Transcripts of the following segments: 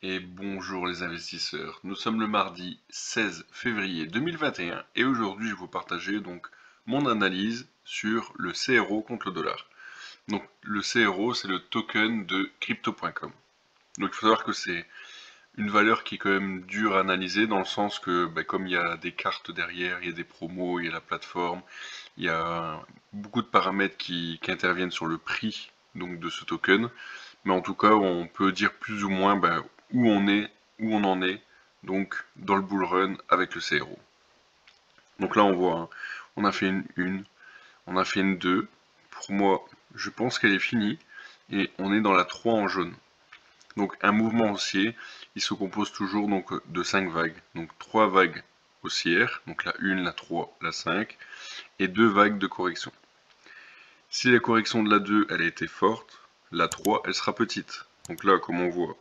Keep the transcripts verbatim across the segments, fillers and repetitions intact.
Et bonjour les investisseurs, nous sommes le mardi seize février deux mille vingt et un et aujourd'hui je vais vous partager donc mon analyse sur le C R O contre le dollar. Donc le C R O c'est le token de crypto point com. Donc il faut savoir que c'est une valeur qui est quand même dure à analyser dans le sens que bah, comme il y a des cartes derrière, il y a des promos, il y a la plateforme, il y a beaucoup de paramètres qui, qui interviennent sur le prix donc, de ce token. Mais en tout cas, on peut dire plus ou moins bah, où on est, où on en est, donc dans le bull run avec le C R O. Donc là, on voit, hein, on a fait une une, on a fait une deux. Pour moi, je pense qu'elle est finie. Et on est dans la trois en jaune. Donc un mouvement haussier, il se compose toujours donc de cinq vagues. Donc trois vagues haussières, donc la une, la trois, la cinq, et deux vagues de correction. Si la correction de la deux, elle a été forte, la trois, elle sera petite. Donc là, comme on voit,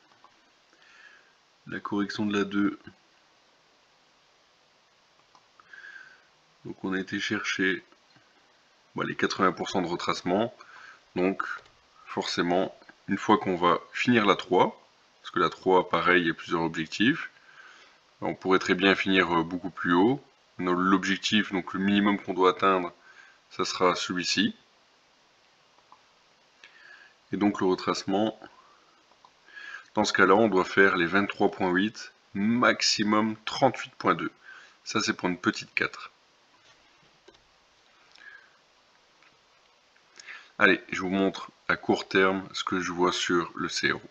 la correction de la deux, donc on a été chercher bon, les quatre-vingts pour cent de retracement. Donc forcément, une fois qu'on va finir la trois, parce que la trois, pareil, il y a plusieurs objectifs, on pourrait très bien finir beaucoup plus haut. L'objectif, donc le minimum qu'on doit atteindre, ça sera celui-ci. Et donc le retracement, dans ce cas-là, on doit faire les vingt-trois virgule huit, maximum trente-huit virgule deux. Ça, c'est pour une petite quatre. Allez, je vous montre à court terme ce que je vois sur le C R O.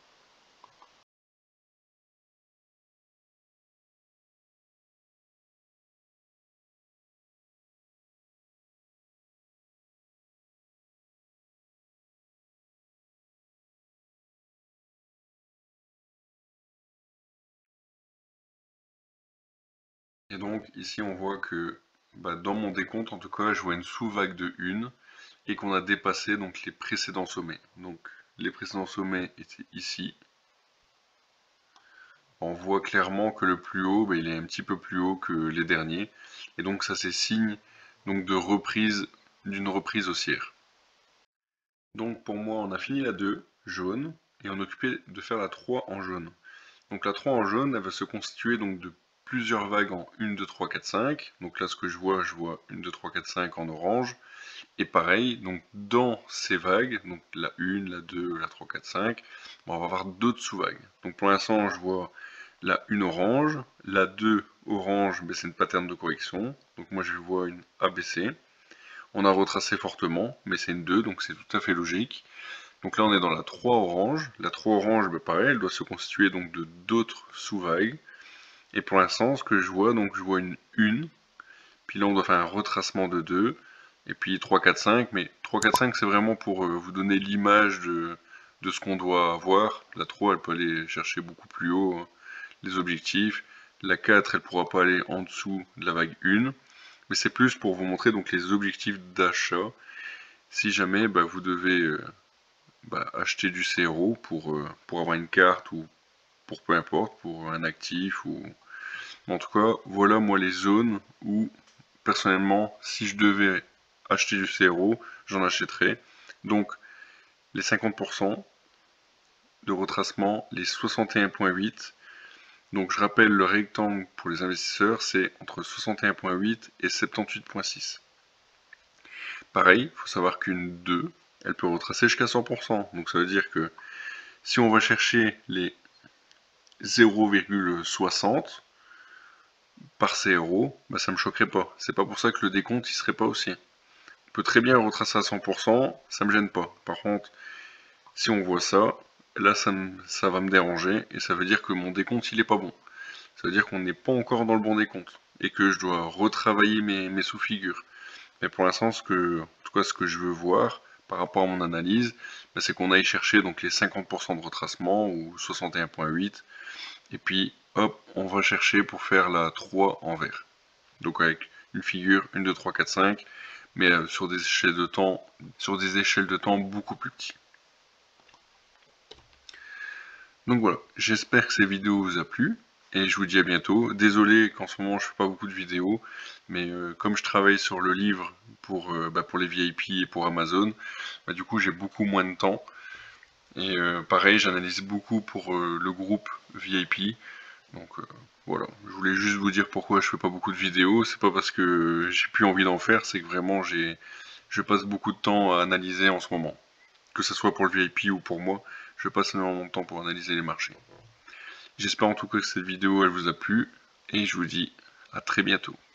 Et donc ici on voit que bah, dans mon décompte en tout cas je vois une sous-vague de une et qu'on a dépassé donc les précédents sommets. Donc les précédents sommets étaient ici. On voit clairement que le plus haut, bah, il est un petit peu plus haut que les derniers. Et donc ça c'est signe donc, de reprise, d'une reprise haussière. Donc pour moi on a fini la deux, jaune, et on est occupé de faire la trois en jaune. Donc la trois en jaune, elle va se constituer donc de plusieurs vagues en un, deux, trois, quatre, cinq. Donc là ce que je vois, je vois un, deux, trois, quatre, cinq en orange. Et pareil, donc dans ces vagues, donc la une, la deux, la trois, quatre, cinq, bon, on va avoir d'autres sous-vagues. Donc pour l'instant je vois la une orange, la deux orange, mais c'est une pattern de correction. Donc moi je vois une A B C. On a retracé fortement, mais c'est une deux, donc c'est tout à fait logique. Donc là on est dans la trois orange. La trois orange, ben pareil, elle doit se constituer donc de d'autres sous-vagues. Et pour l'instant, ce que je vois, donc je vois une une. Puis là on doit faire un retracement de deux. Et puis trois, quatre, cinq. Mais trois, quatre, cinq c'est vraiment pour euh, vous donner l'image de, de ce qu'on doit avoir. La trois elle peut aller chercher beaucoup plus haut hein, les objectifs. La quatre elle pourra pas aller en dessous de la vague un. Mais c'est plus pour vous montrer donc les objectifs d'achat. Si jamais bah, vous devez euh, bah, acheter du C R O pour, euh, pour avoir une carte ou pour peu importe, pour un actif ou... En tout cas, voilà moi les zones où, personnellement, si je devais acheter du C R O, j'en achèterais. Donc, les cinquante pour cent de retracement, les soixante et un virgule huit. Donc, je rappelle, le rectangle pour les investisseurs, c'est entre soixante et un virgule huit et soixante-dix-huit virgule six. Pareil, il faut savoir qu'une deux, elle peut retracer jusqu'à cent pour cent. Donc, ça veut dire que si on va chercher les zéro virgule soixante par C R O, bah ça me choquerait pas. C'est pas pour ça que le décompte il serait pas aussi. On peut très bien le retracer à cent pour cent, ça me gêne pas. Par contre, si on voit ça, là ça, me, ça va me déranger et ça veut dire que mon décompte il est pas bon. Ça veut dire qu'on n'est pas encore dans le bon décompte et que je dois retravailler mes, mes sous-figures. Mais pour l'instant, ce que, en tout cas ce que je veux voir par rapport à mon analyse, bah, c'est qu'on aille chercher donc les cinquante pour cent de retracement ou soixante et un virgule huit. Et puis hop, on va chercher pour faire la trois en vert. Donc avec une figure un, deux, trois, quatre, cinq, mais euh, sur des échelles de temps, sur des échelles de temps beaucoup plus petites. Donc voilà, j'espère que cette vidéo vous a plu et je vous dis à bientôt. Désolé qu'en ce moment je fais pas beaucoup de vidéos, mais euh, comme je travaille sur le livre pour, euh, bah, pour les V I P et pour Amazon, bah, du coup j'ai beaucoup moins de temps. Et euh, pareil, j'analyse beaucoup pour euh, le groupe V I P. Donc euh, voilà, je voulais juste vous dire pourquoi je fais pas beaucoup de vidéos. C'est pas parce que j'ai plus envie d'en faire, c'est que vraiment j'ai, je passe beaucoup de temps à analyser en ce moment. Que ce soit pour le V I P ou pour moi, je passe énormément de temps pour analyser les marchés. J'espère en tout cas que cette vidéo elle vous a plu et je vous dis à très bientôt.